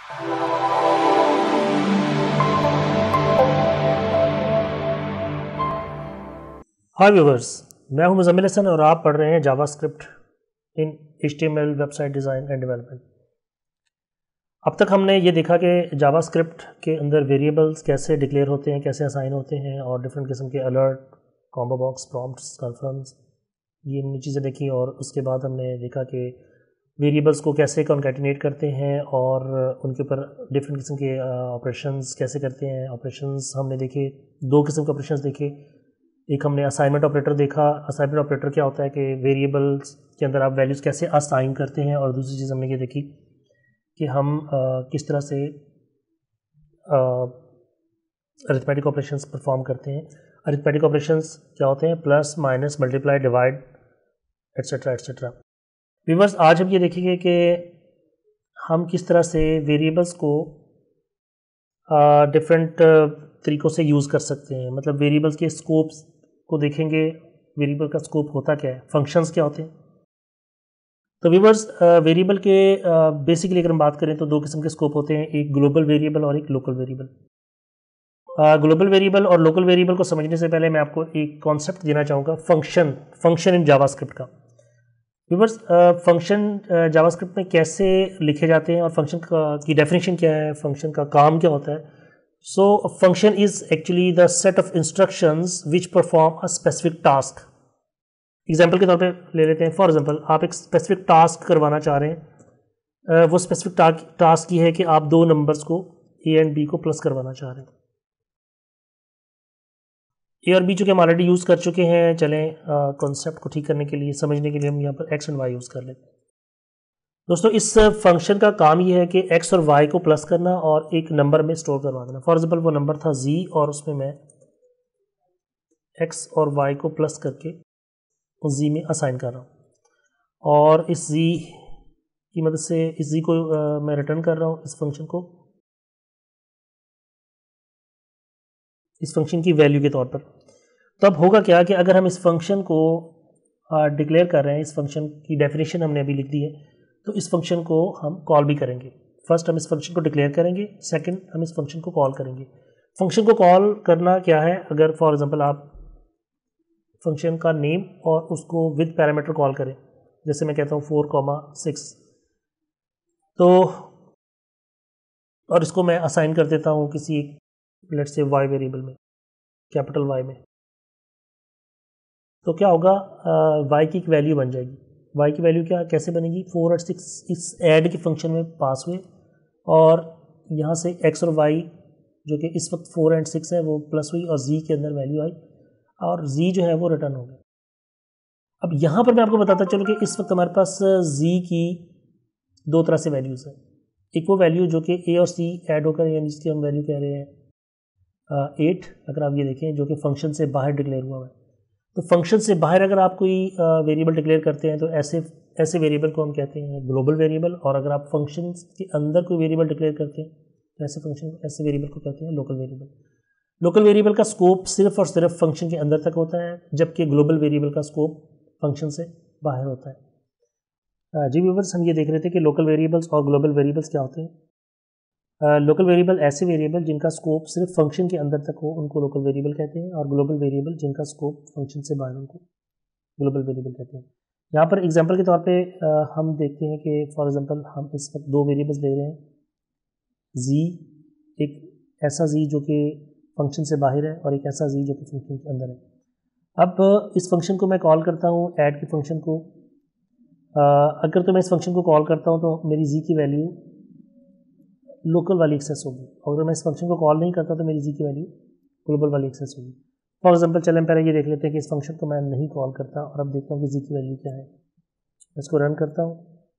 हाय viewers, मैं हूं मुज़म्मिल हसन और आप पढ़ रहे हैं JavaScript in HTML website design and development. अब तक हमने ये देखा कि जावास्क्रिप्ट के अंदर वेरिएबल्स कैसे डिक्लेयर होते हैं, कैसे असाइन होते हैं और डिफरेंट किस्म के alert, combo box, prompts, confirms, ये हमने चीज़ें देखी। और उसके बाद हमने देखा कि वेरिएबल्स को कैसे कॉन्कैटिनेट करते हैं और उनके ऊपर डिफरेंट किस्म के ऑपरेशंस कैसे करते हैं। ऑपरेशंस हमने देखे, दो किस्म के ऑपरेशंस देखे। एक हमने असाइनमेंट ऑपरेटर देखा। असाइनमेंट ऑपरेटर क्या होता है कि वेरिएबल्स के अंदर आप वैल्यूज़ कैसे असाइन करते हैं। और दूसरी चीज़ हमने ये देखी कि हम किस तरह से अरिथमेटिक ऑपरेशंस परफॉर्म करते हैं। अरिथमेटिक ऑपरेशंस क्या होते हैं? Plus, minus, multiply, divide, etcetera etcetera. Viewers, आज हम ये देखेंगे कि हम किस तरह से वेरिएबल्स को डिफरेंट तरीक़ों से यूज़ कर सकते हैं। मतलब वेरिएबल्स के स्कोप्स को देखेंगे। वेरिएबल का स्कोप होता क्या है, फंक्शंस क्या होते हैं। तो व्यूअर्स, वेरिएबल के बेसिकली अगर हम बात करें तो दो किस्म के स्कोप होते हैं, एक ग्लोबल वेरिएबल और एक लोकल वेरिएबल। ग्लोबल वेरिएबल और लोकल वेरिएबल को समझने से पहले मैं आपको एक कॉन्सेप्ट देना चाहूँगा, फंक्शन इन जावास्क्रिप्ट का। व्यूअर्स, फंक्शन जावास्क्रिप्ट में कैसे लिखे जाते हैं और फंक्शन की डेफिनेशन क्या है, फंक्शन का काम क्या होता है। So a function is actually the set of instructions which perform a specific task. Example के तौर पे ले लेते हैं। फॉर एग्जाम्पल, आप एक स्पेसिफिक टास्क करवाना चाह रहे हैं। वो स्पेसिफिक टास्क ये है कि आप दो नंबर्स को ए एंड बी को प्लस करवाना चाह रहे हैं। ए और बी चूँकि हम ऑलरेडी यूज़ कर चुके हैं, चलें कॉन्सेप्ट को ठीक करने के लिए, समझने के लिए हम यहाँ पर एक्स एंड वाई यूज़ कर लेते हैं। दोस्तों, इस फंक्शन का काम ये है कि एक्स और वाई को प्लस करना और एक नंबर में स्टोर करवा देना। फॉर एग्जाम्पल, वो नंबर था जी और उसमें मैं एक्स और वाई को प्लस करके उस जी में असाइन कर रहा हूँ। और इस जी की मदद से इस जी को मैं रिटर्न कर रहा हूँ इस फंक्शन को, इस फंक्शन की वैल्यू के तौर पर। तो अब होगा क्या कि अगर हम इस फंक्शन को डिक्लेयर कर रहे हैं, इस फंक्शन की डेफिनेशन हमने अभी लिख दी है, तो इस फंक्शन को हम कॉल भी करेंगे। फर्स्ट हम इस फंक्शन को डिक्लेयर करेंगे, सेकंड हम इस फंक्शन को कॉल करेंगे। फंक्शन को कॉल करना क्या है? अगर फॉर एग्जांपल आप फंक्शन का नेम और उसको विद पैरामीटर कॉल करें, जैसे मैं कहता हूँ 4,6, तो और इसको मैं असाइन कर देता हूँ किसी लेट्स से वाई वेरिएबल में, कैपिटल वाई में, तो क्या होगा? वाई की एक वैल्यू बन जाएगी। वाई की वैल्यू क्या कैसे बनेगी? 4 और 6 इस ऐड के फंक्शन में पास हुए और यहाँ से एक्स और वाई जो कि इस वक्त 4 और 6 है वो प्लस हुई और जी के अंदर वैल्यू आई और जी जो है वो रिटर्न हो गया। अब यहाँ पर मैं आपको बताता चलूँ कि इस वक्त हमारे पास जी की दो तरह से वैल्यूज़ हैं। एक वो वैल्यू जो कि ए और सी ऐड होकर, यानी जिसकी हम वैल्यू कह रहे हैं 8, अगर आप ये देखें, जो कि फंक्शन से बाहर डिक्लेयर हुआ है। तो फंक्शन से बाहर अगर आप कोई वेरिएबल डिक्लेयर करते हैं तो ऐसे वेरिएबल को हम कहते हैं ग्लोबल वेरिएबल। और अगर आप फंक्शन के अंदर कोई वेरिएबल डिक्लेयर करते हैं तो ऐसे वेरिएबल को कहते हैं लोकल वेरिएबल। लोकल वेरिएबल का स्कोप सिर्फ और सिर्फ फंक्शन के अंदर तक होता है, जबकि ग्लोबल वेरिएबल का स्कोप फंक्शन से बाहर होता है। जी व्यूअर्स, हम ये देख रहे थे कि लोकल वेरिएबल्स और ग्लोबल वेरिएबल्स क्या होते हैं। लोकल वेरिएबल ऐसे वेरिएबल जिनका स्कोप सिर्फ फंक्शन के अंदर तक हो, उनको लोकल वेरिएबल कहते हैं। और ग्लोबल वेरिएबल जिनका स्कोप फंक्शन से बाहर, उनको ग्लोबल वेरिएबल कहते हैं। यहाँ पर एग्जांपल के तौर पे हम देखते हैं कि फॉर एग्जांपल हम इस वक्त दो वेरिएबल्स ले रहे हैं। जी, एक ऐसा जी जो कि फंक्शन से बाहर है और एक ऐसा जी जो कि फंक्शन के अंदर है। अब इस फंक्शन को मैं कॉल करता हूँ, ऐड के फंक्शन को। अगर तो मैं इस फंक्शन को कॉल करता हूँ तो मेरी जी की वैल्यू लोकल वाली एक्सेस होगी, और अगर मैं इस फंक्शन को कॉल नहीं करता तो मेरी जी की वैल्यू ग्लोबल वाली एक्सेस होगी। फॉर एग्जांपल, चलें हम पहले ये देख लेते हैं कि इस फंक्शन को मैं नहीं कॉल करता और अब देखता हूँ कि जी की वैल्यू क्या है। इसको रन करता हूँ।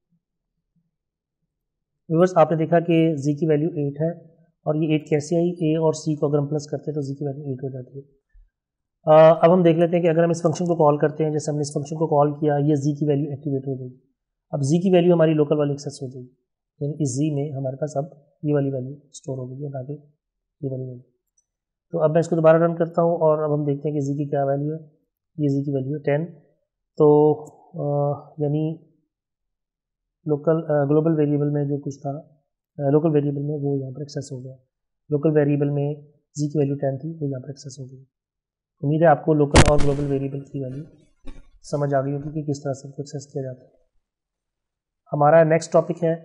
व्यूअर्स, आपने देखा कि जी की वैल्यू 8 है और ये 8 कैसे आई? ए और सी को अगर हम प्लस करते हैं तो जी की वैल्यू 8 हो जाती है। अब हम देख लेते हैं कि अगर हम इस फंक्शन को कॉल करते हैं, जैसे हमने इस फंक्शन को कॉल किया, ये जी की वैल्यू एक्टिवेट हो जाएगी। अब जी की वैल्यू हमारी लोकल वाली एक्सेस हो जाएगी, यानी इस जी में हमारे पास अब ये वाली वैल्यू स्टोर हो गई है, ना कि ये वाली वैल्यू। तो अब मैं इसको दोबारा रन करता हूँ और अब हम देखते हैं कि जी की क्या वैल्यू है। ये जी की वैल्यू है 10। तो यानी लोकल ग्लोबल वेरिएबल में जो कुछ था लोकल वेरिएबल में वो यहाँ पर एक्सेस हो गया। लोकल वेरिएबल में जी की वैल्यू 10 थी, वो यहाँ पर एक्सेस हो गई। उम्मीद है आपको लोकल और ग्लोबल वेरिएबल की वैल्यू समझ आ गई होगी कि किस तरह से उनको एक्सेस किया जाता है। हमारा नेक्स्ट टॉपिक है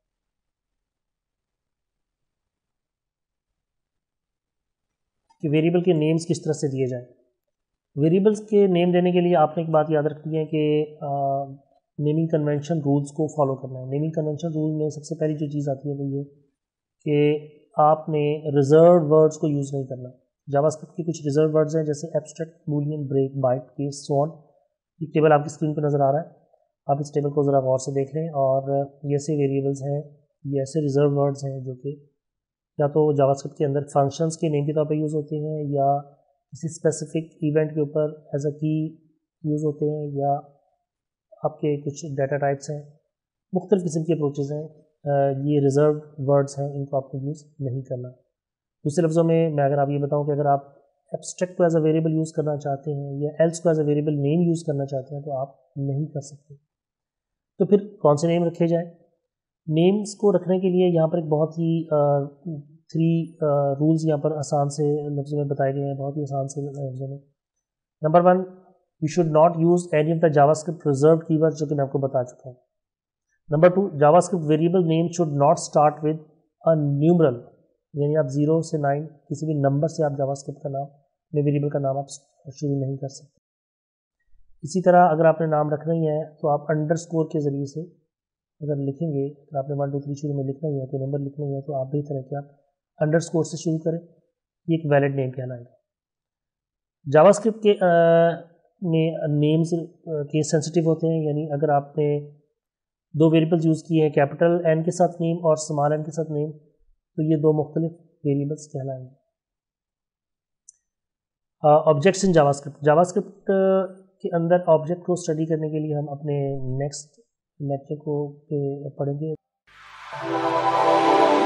कि वेरिएबल के नेम्स किस तरह से दिए जाएं। वेरिएबल्स के नेम देने के लिए आपने एक बात याद रखनी है कि नेमिंग कन्वेंशन रूल्स को फॉलो करना है। नेमिंग कन्वेंशन रूल में सबसे पहली जो चीज़ आती है वो ये कि आपने रिजर्व वर्ड्स को यूज़ नहीं करना। जावास्क्रिप्ट के कुछ रिजर्व वर्ड्स हैं जैसे abstract, boolean, break, byte, case, so on. ये टेबल आपकी स्क्रीन पर नज़र आ रहा है, आप इस टेबल को ज़रा गौर से देख लें। और ये ऐसे वेरिएबल्स हैं, ये ऐसे रिजर्व वर्ड्स हैं जो कि या तो जावास्क्रिप्ट के अंदर फंक्शंस के नेम के तौर पे यूज़ होते हैं, या किसी स्पेसिफिक इवेंट के ऊपर एज अ की यूज़ होते हैं, या आपके कुछ डाटा टाइप्स हैं। मुख्तलिफ़ किस्म के अप्रोचेज़ हैं। ये रिज़र्व वर्ड्स हैं, इनको आपको यूज़ नहीं करना। दूसरे लफ्ज़ों में मैं अगर आप ये बताऊँ कि अगर आप एब्स्ट्रैक्ट को एज अ वेरिएबल यूज़ करना चाहते हैं या एल्स को as a variable name use करना चाहते हैं तो आप नहीं कर सकते। तो फिर कौन से नेम रखे जाएँ? नेम्स को रखने के लिए यहाँ पर एक बहुत ही 3 रूल्स यहाँ पर आसान से लफ्ज़ों में बताए गए हैं, बहुत ही आसान से लफ्ज़ों में। Number 1, you should not use any of the JavaScript reserved keywords, जो कि मैं आपको बता चुका हूँ। Number 2, JavaScript variable name should not start with a numeral, यानी आप 0 से 9 किसी भी नंबर से आप जावास्क्रिप्ट का नाम में वेरिएबल का नाम आप शुरू नहीं कर सकते। इसी तरह अगर आपने नाम रखना ही है तो आप अंडरस्कोर के ज़रिए से अगर लिखेंगे, अगर आपने 1 2 3 शुरू में लिखना ही है, कोई नंबर लिखना ही है, तो आप बेहतर है कि आप अंडरस्कोर से शुरू करें। ये एक वैलिड नेम कहलाएगा। जावास्क्रिप्ट के में नेम्स केस सेंसिटिव होते हैं, यानी अगर आपने 2 वेरिएबल्स यूज़ किए हैं, कैपिटल एन के साथ नेम और स्मॉल एन के साथ नेम, तो ये 2 मुख्तलिफ वेरिएबल्स कहलाएंगे। Objects in JavaScript. जावास्क्रिप्ट के अंदर ऑब्जेक्ट को स्टडी करने के लिए हम अपने नेक्स्ट लेक्चर को पढ़ेंगे।